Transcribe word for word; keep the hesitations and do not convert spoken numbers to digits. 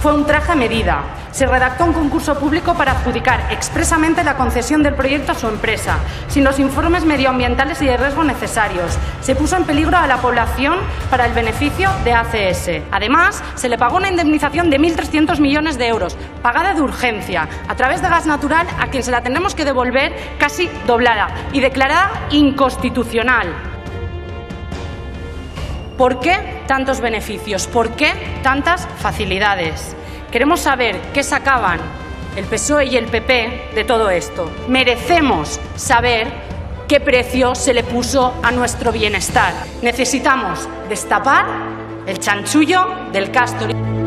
fue un traje a medida. Se redactó un concurso público para adjudicar expresamente la concesión del proyecto a su empresa, sin los informes medioambientales y de riesgo necesarios. Se puso en peligro a la población para el beneficio de A C S. Además, se le pagó una indemnización de mil trescientos millones de euros, pagada de urgencia, a través de gas natural, a quien se la tenemos que devolver casi doblada y declarada inconstitucional. ¿Por qué tantos beneficios? ¿Por qué tantas facilidades? Queremos saber qué sacaban el P S O E y el P P de todo esto. Merecemos saber qué precio se le puso a nuestro bienestar. Necesitamos destapar el chanchullo del Castor.